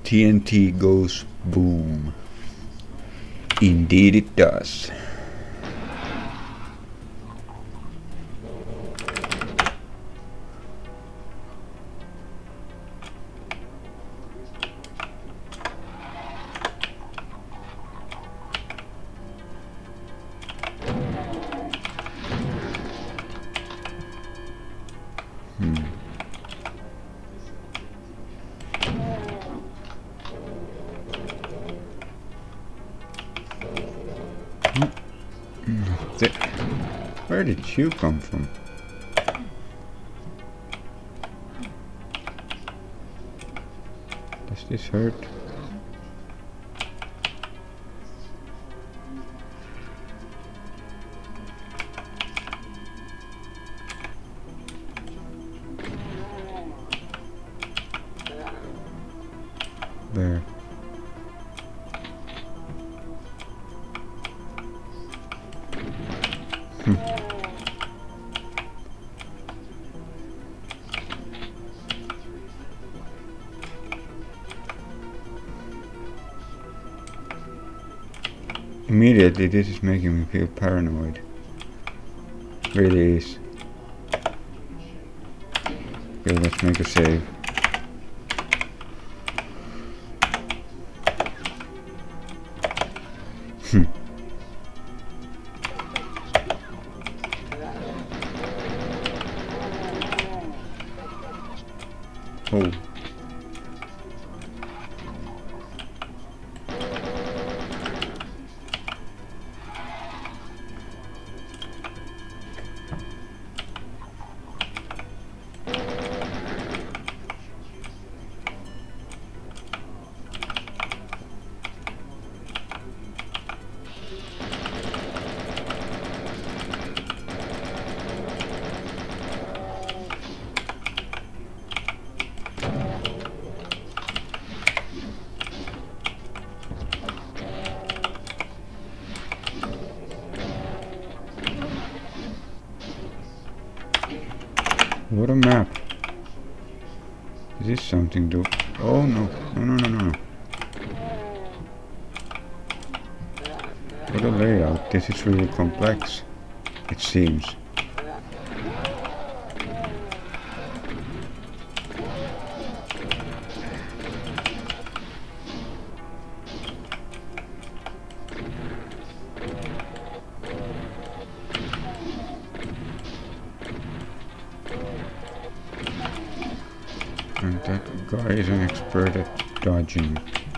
TNT goes boom. Indeed it does. Where did you come from? Does this hurt? There. Immediately this is making me feel paranoid. Really is. Okay, let's make a save. Oh. What a map. Is this something to... Oh no, no. What a layout. This is really complex, it seems. And that guy is an expert at dodging.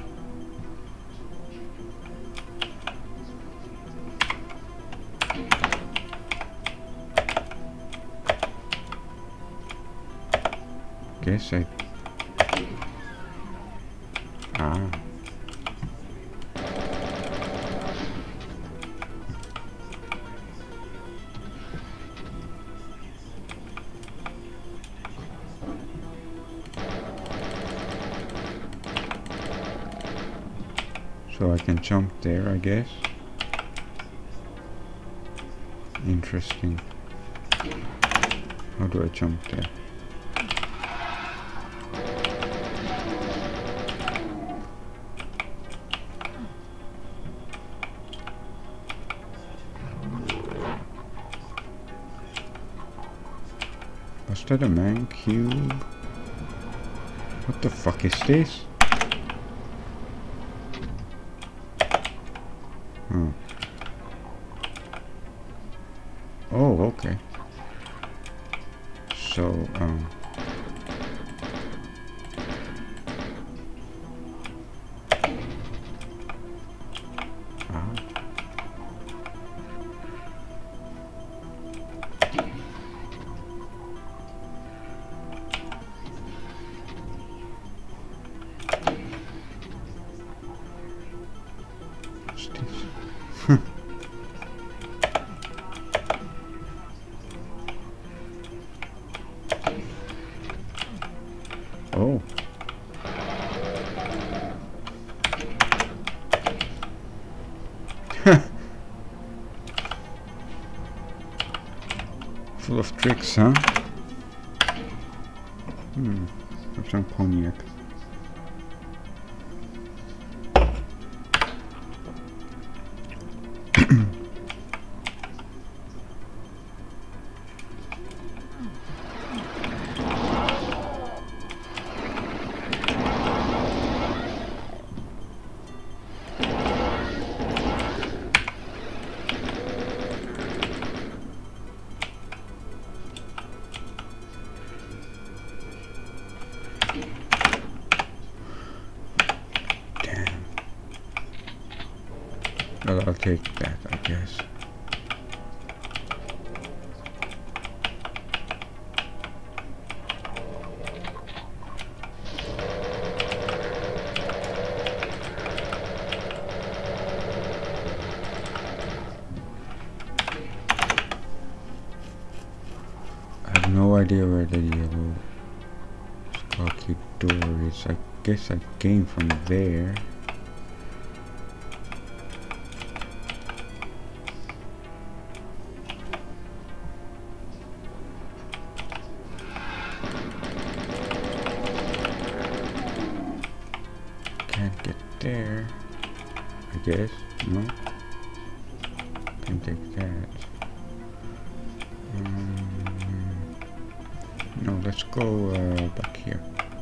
Guess I... Ah. So I can jump there, I guess. Interesting. How do I jump there? Was that a man cube? What the fuck is this? Oh. Oh, okay. So, ah. What's this? Oh. Full of tricks, huh? Have some cognac. Well, I'll take that, I guess. I have no idea where the yellow Skulky door is. I guess I came from there. Can't get there, I guess. No, can take that. No, let's go back here.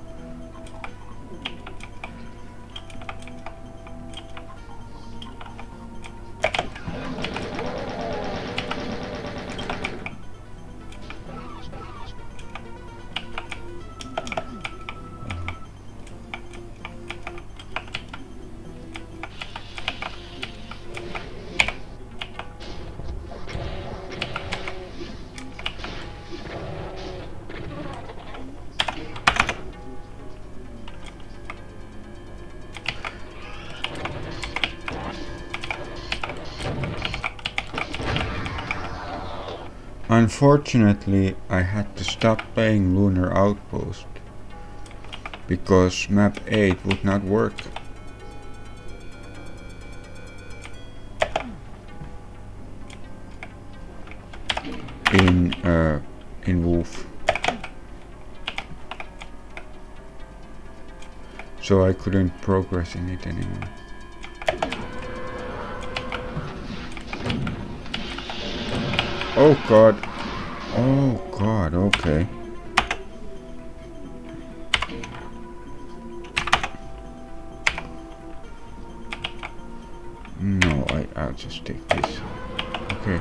Unfortunately, I had to stop playing Lunar Outpost because map 8 would not work. In Wolf. So I couldn't progress in it anymore. Oh god. Oh god, okay. No, I'll just take this. Okay.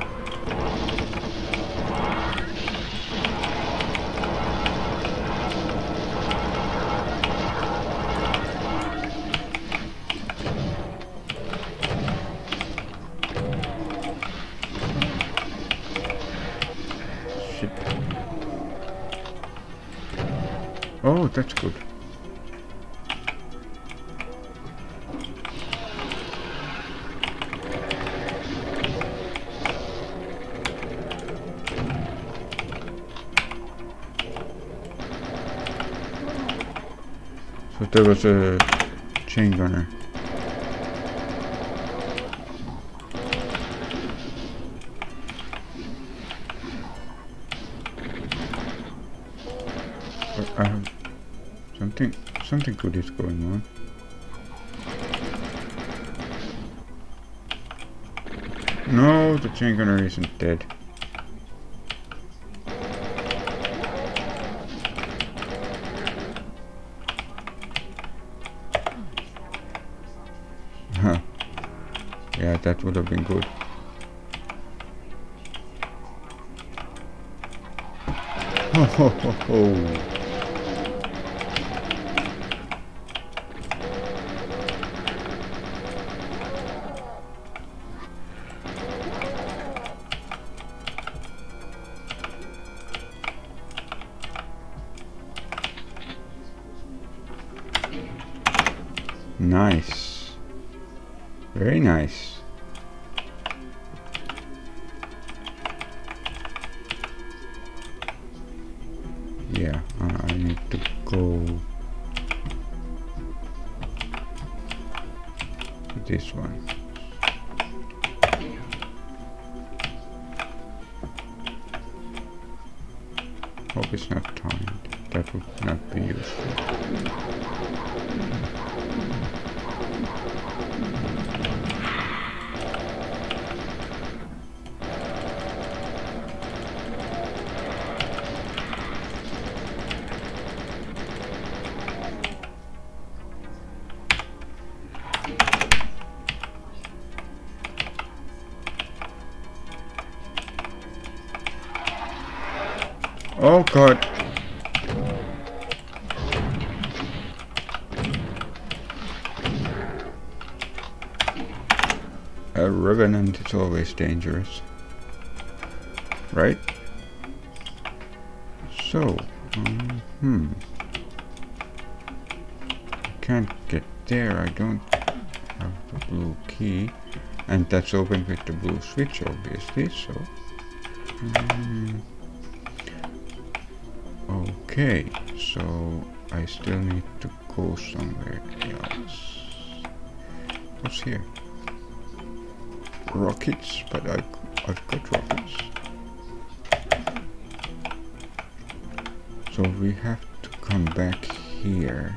Oh, that's good. So there was a chain gunner. Something good is going on. No, the chain gunner isn't dead. Huh. Yeah, that would have been good. Ho ho ho ho. Nice. Very nice. Yeah, I need to go to this one. Hope it's not timed. That would not be useful. Oh god. A revenant is always dangerous, right? So, can't get there. I don't have the blue key, and that's opened with the blue switch, obviously. So, okay. So I still need to go somewhere else. What's here? Rockets, but I've got rockets. So we have to come back here.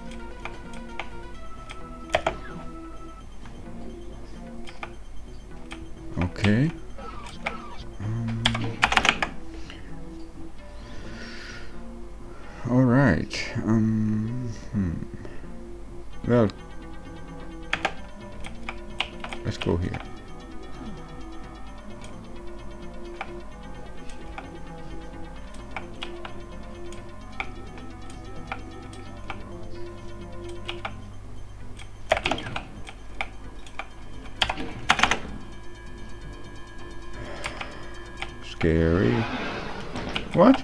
Okay. All right. Well, let's go here. Scary. What?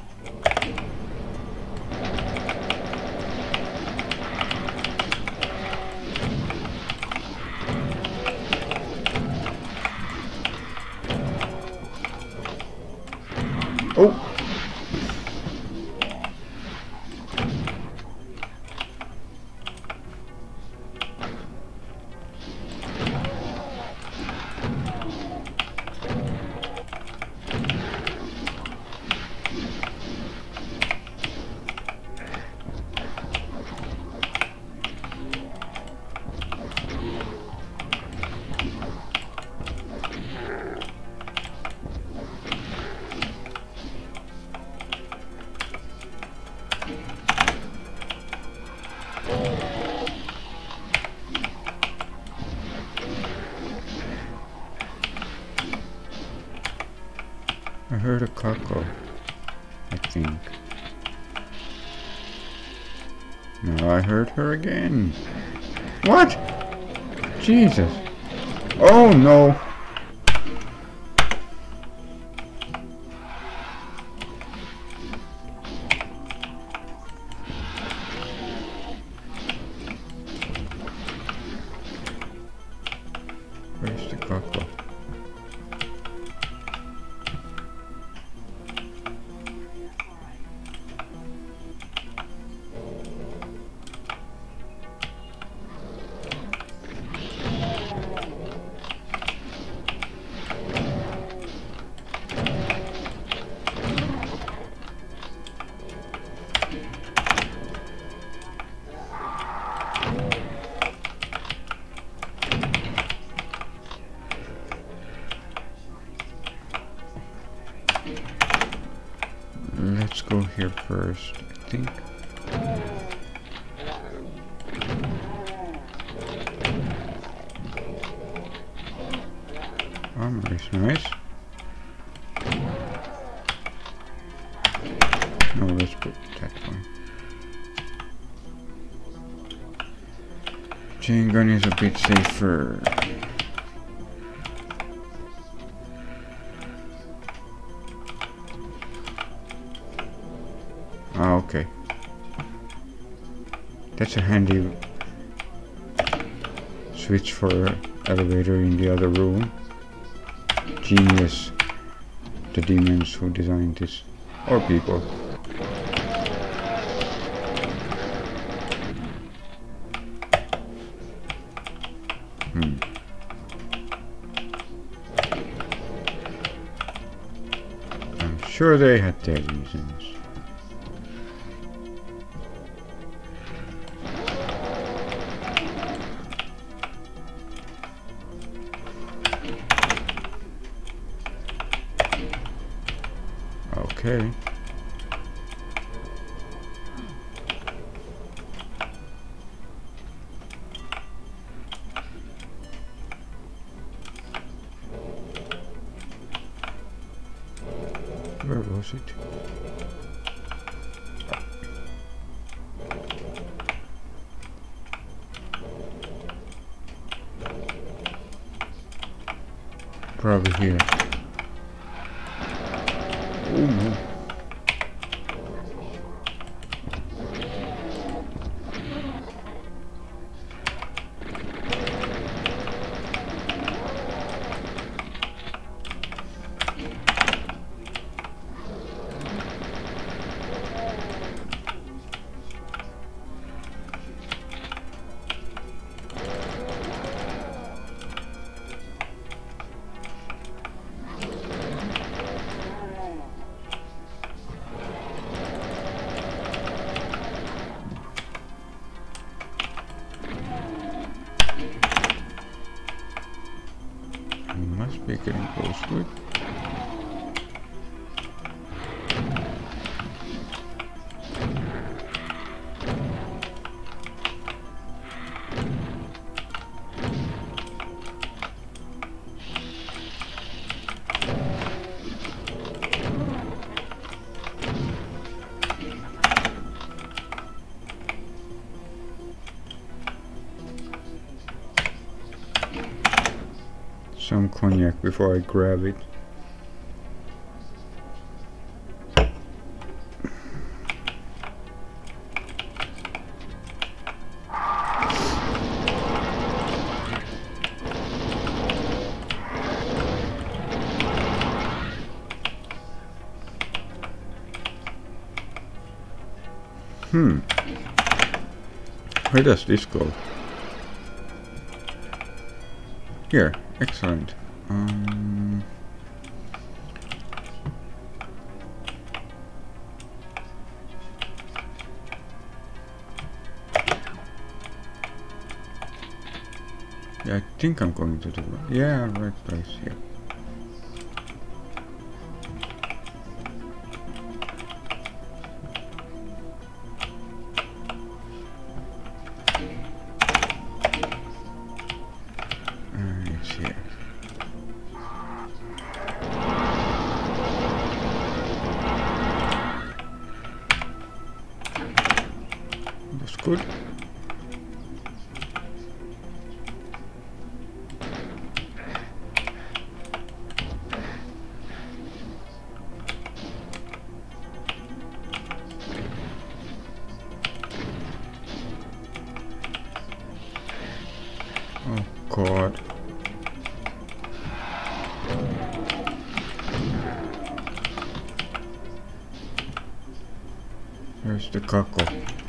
Oh! I heard a cackle, I think. No, I heard her again. What? Jesus. Oh no. Where's the cackle? Let's go here first, I think. Armor is nice. No, let's put that one. Chain gun is a bit safer. Ah, okay. That's a handy switch for elevator in the other room. Genius, the demons who designed this, or people. I'm sure they had their reasons. Okay. Where was it? Probably here. Oh no. Must be getting close to it. Some cognac before I grab it. Where does this go? Here, excellent. Yeah, I think I'm going to do it. Yeah, right place here. It's here. That's good. Oh God. Where's the cockle?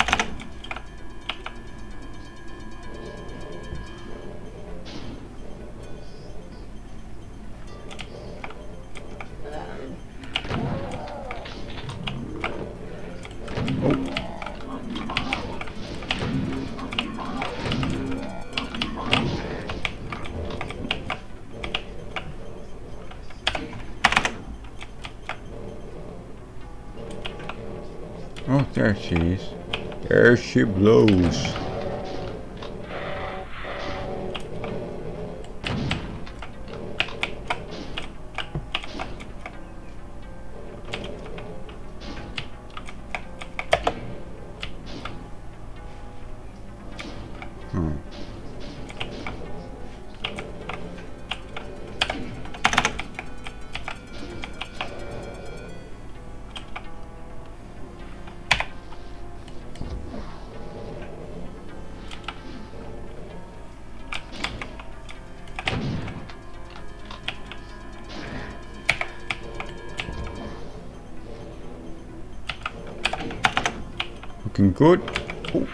Oh, there she is. There she blows. Looking good. Oh.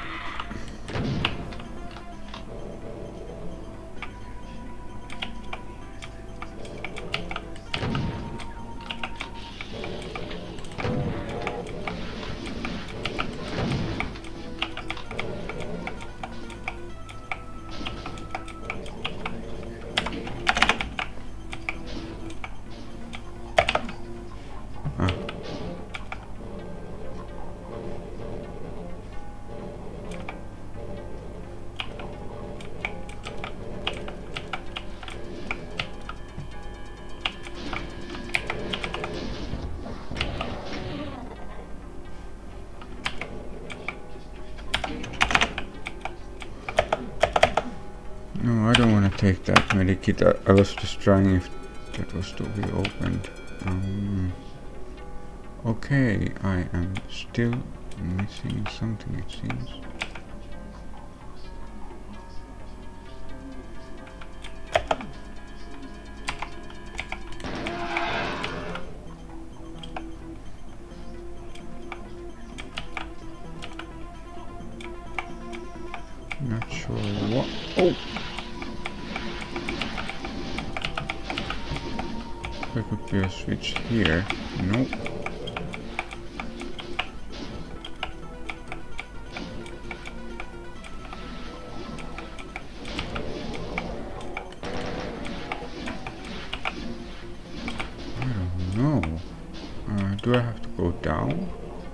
No, I don't want to take that medikit. I was just trying if that was to be opened. Okay, I am still missing something, it seems. Not sure what. Oh! There could be a switch here. Nope. I don't know. Do I have to go down?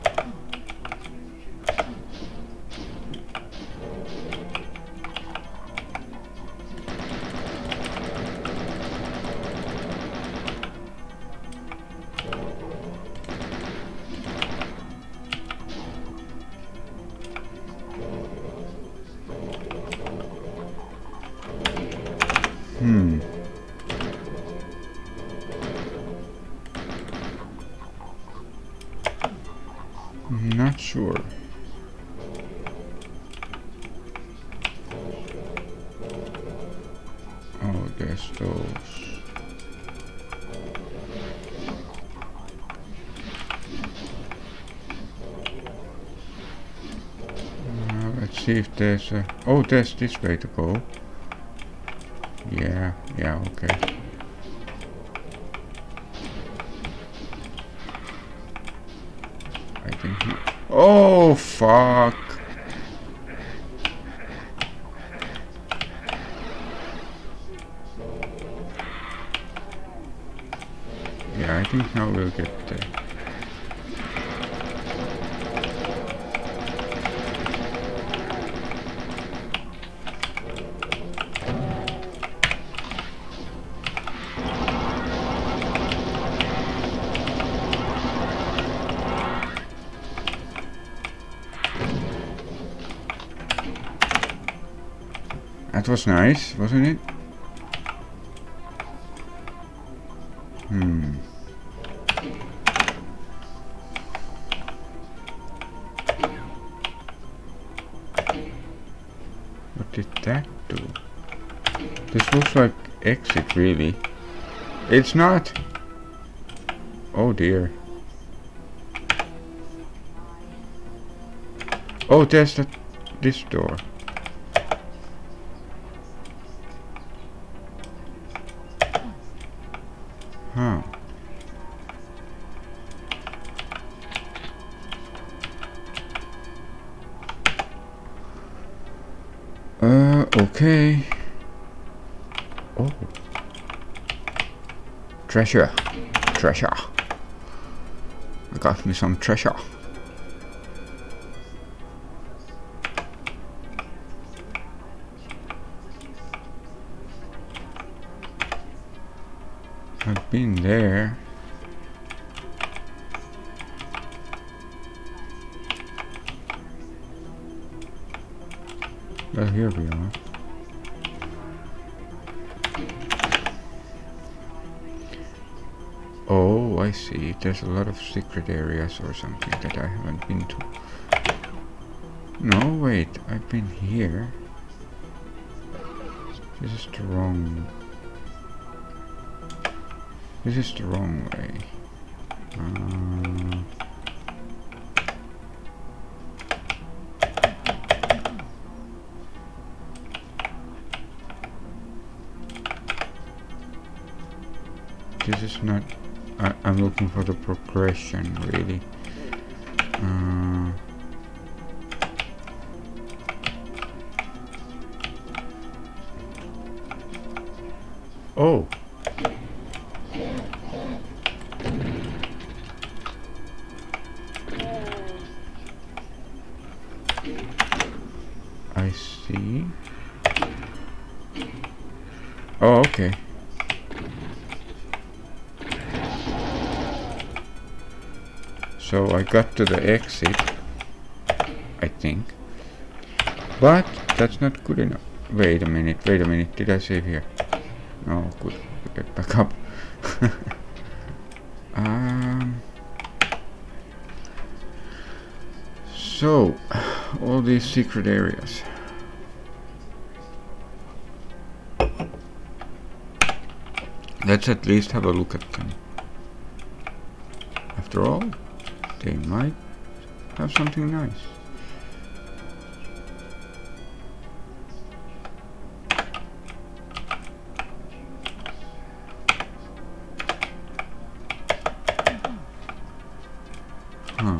Not sure. Oh, there's those. Let's see if there's a... Oh, there's this way to go. Yeah, okay. I can hear... Oh, fuck! Yeah, I think now we'll get there. That was nice, wasn't it? What did that do? This looks like exit, really. It's not! Oh dear. Oh, there's this door. Huh. Okay. Oh. Treasure. Treasure. I got me some treasure. I've been there. Well, here we are. Oh, I see. There's a lot of secret areas or something that I haven't been to. No, wait. I've been here. This is the wrong... This is the wrong way. This is not... I'm looking for the progression, really. Oh! I see. Oh, okay. So I got to the exit, I think. But that's not good enough. Wait a minute, did I save here? No, good. Get back up. So, all these secret areas. Let's at least have a look at them. After all, they might have something nice. Huh.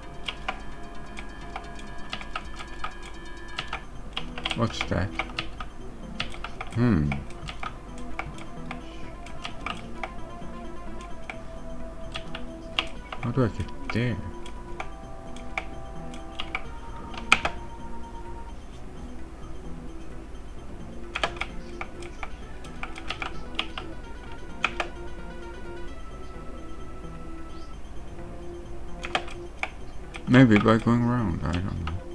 What's that? How do I get there? Maybe by going around, I don't know.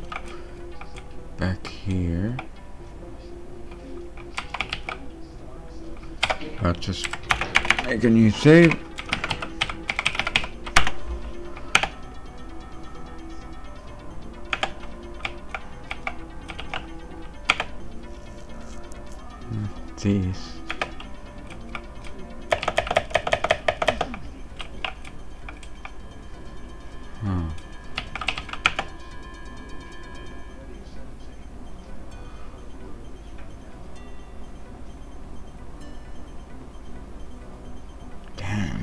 Back here. I'll just make a new save. These. Huh. Damn.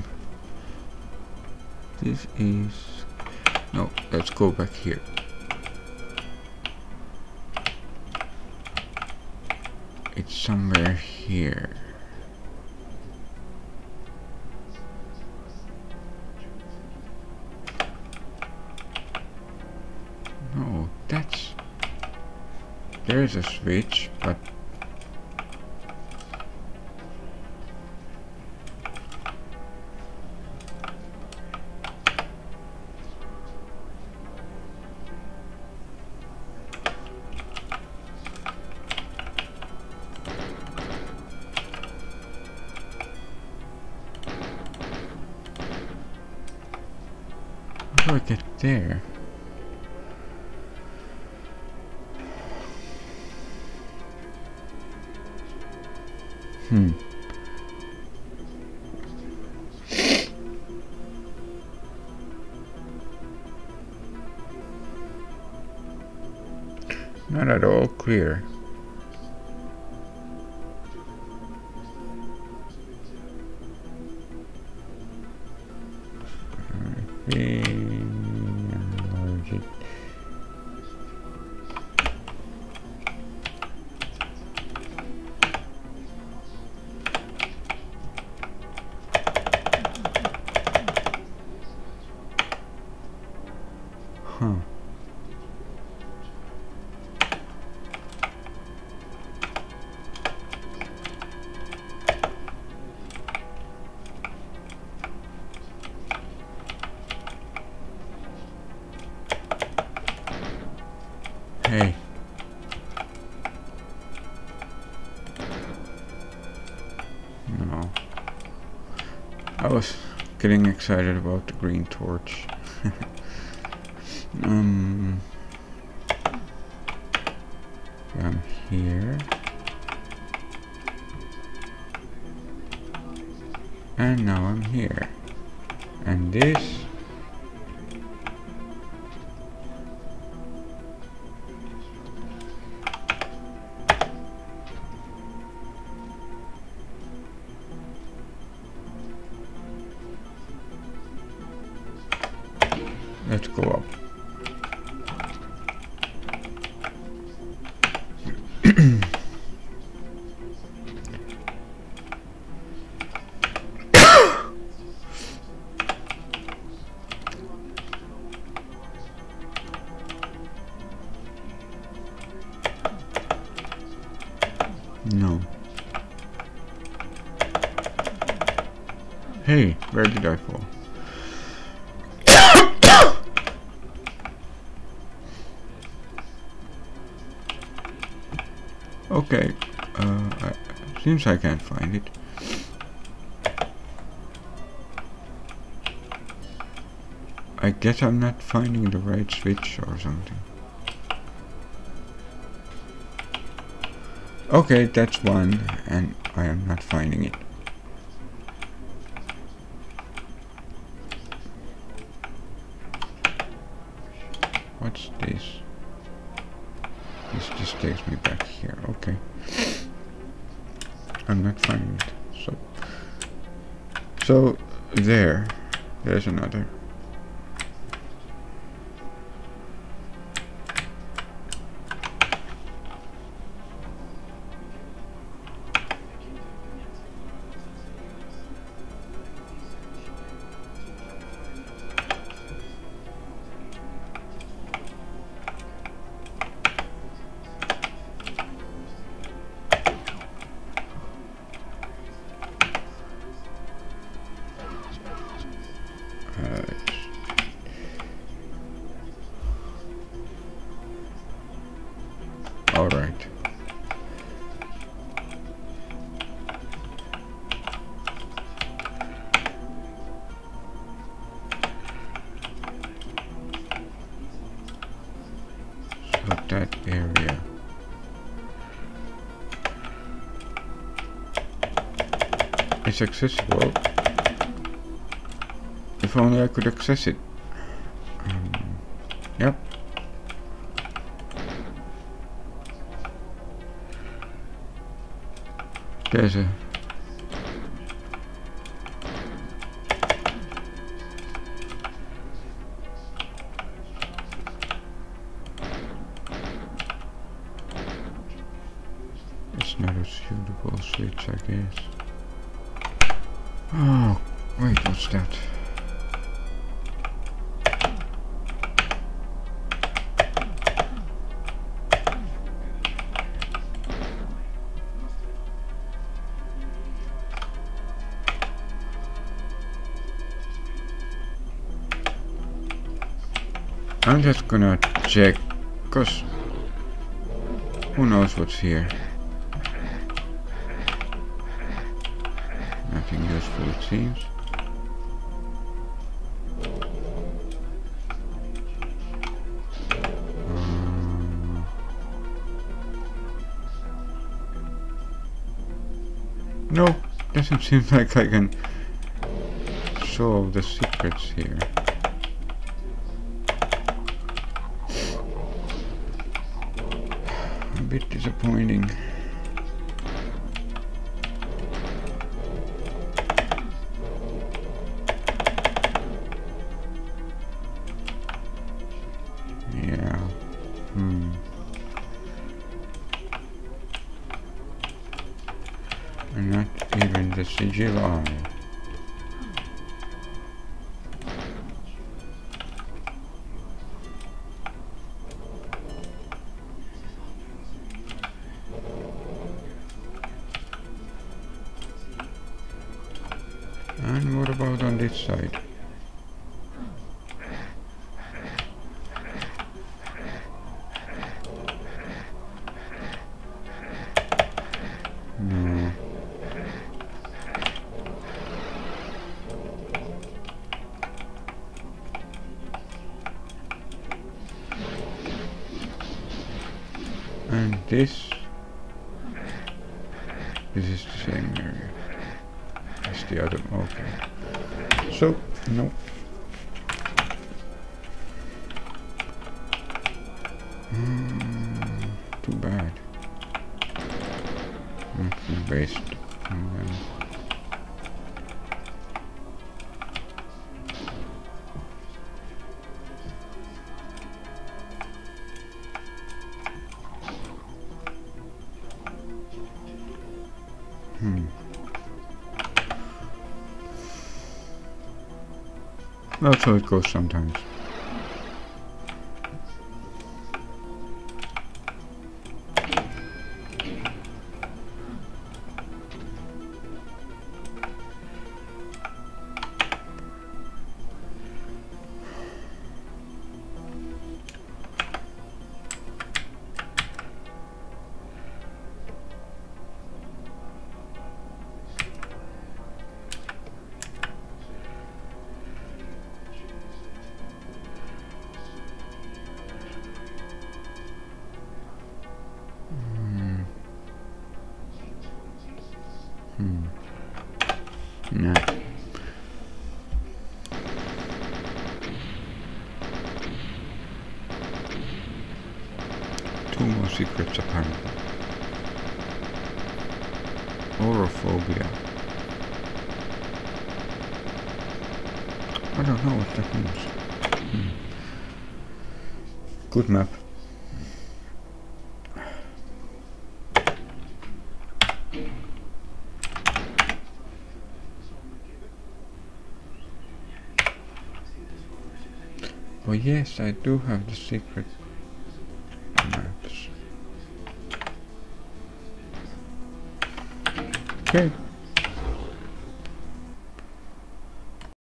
This is... No, let's go back here. It's somewhere here. No, that's... There's a switch, but... How do I get there? Not at all clear. Enlarge it. Huh. Hey. No. I was getting excited about the green torch. I'm here. And now I'm here. And this... Let's go up. No. Hey, where did I fall? Okay, seems I can't find it. I guess I'm not finding the right switch or something. Okay, that's one, and I am not finding it. What's this? This just takes me back here. Okay. I'm not finding it. So there's another. All right. So that area. It's accessible. If only I could access it. Yep. There's a... It's not a suitable switch, I guess. Oh, wait, what's that? I'm just gonna check, cause who knows what's here. Nothing useful, it seems. No, doesn't seem like I can solve the secrets here. A bit disappointing. Yeah. And not even the sigil eye. And what about on this side? No. And this is the same area as the other. Okay. So, no. Too bad. Nothing based on them. That's how it goes sometimes. Nah. Two more secrets apparently. Orophobia. I don't know what that means. Good map. Oh yes, I do have the secret maps. Okay.